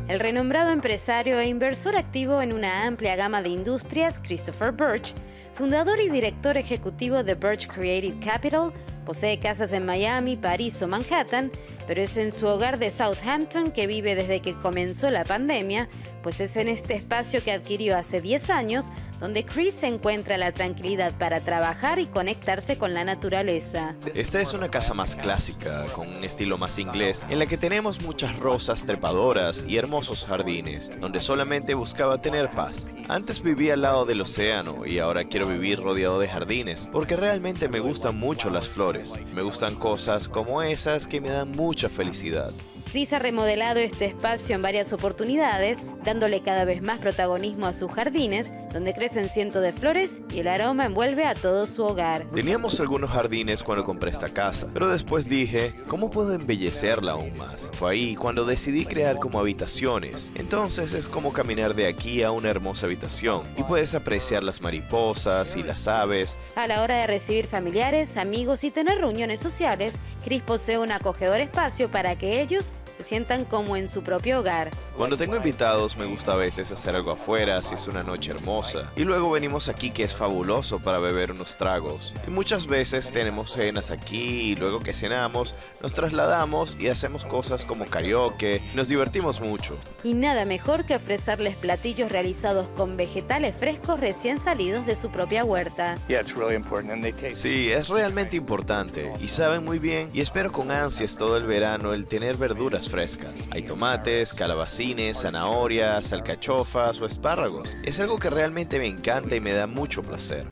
El renombrado empresario e inversor activo en una amplia gama de industrias, Christopher Birch, fundador y director ejecutivo de Birch Creative Capital, posee casas en Miami, París o Manhattan, pero es en su hogar de Southampton que vive desde que comenzó la pandemia, pues es en este espacio que adquirió hace 10 años donde Chris encuentra la tranquilidad para trabajar y conectarse con la naturaleza. Esta es una casa más clásica, con un estilo más inglés, en la que tenemos muchas rosas trepadoras y hermosos jardines, donde solamente buscaba tener paz. Antes vivía al lado del océano y ahora quiero vivir rodeado de jardines, porque realmente me gustan mucho las flores. Me gustan cosas como esas que me dan mucha felicidad. Chris ha remodelado este espacio en varias oportunidades, dándole cada vez más protagonismo a sus jardines, donde crecen cientos de flores y el aroma envuelve a todo su hogar. Teníamos algunos jardines cuando compré esta casa, pero después dije, ¿cómo puedo embellecerla aún más? Fue ahí cuando decidí crear como habitaciones. Entonces es como caminar de aquí a una hermosa habitación y puedes apreciar las mariposas y las aves. A la hora de recibir familiares, amigos y tener reuniones sociales, Chris posee un acogedor espacio para que ellos se sientan como en su propio hogar. Cuando tengo invitados me gusta a veces hacer algo afuera si es una noche hermosa. Y luego venimos aquí que es fabuloso para beber unos tragos. Y muchas veces tenemos cenas aquí y luego que cenamos nos trasladamos y hacemos cosas como karaoke. Nos divertimos mucho. Y nada mejor que ofrecerles platillos realizados con vegetales frescos recién salidos de su propia huerta. Sí, es realmente importante. Y saben muy bien y espero con ansias todo el verano el tener verduras frescas. Hay tomates, calabacines, zanahorias, alcachofas o espárragos. Es algo que realmente me encanta y me da mucho placer.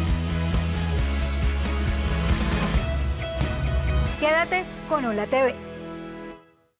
Quédate con Hola TV.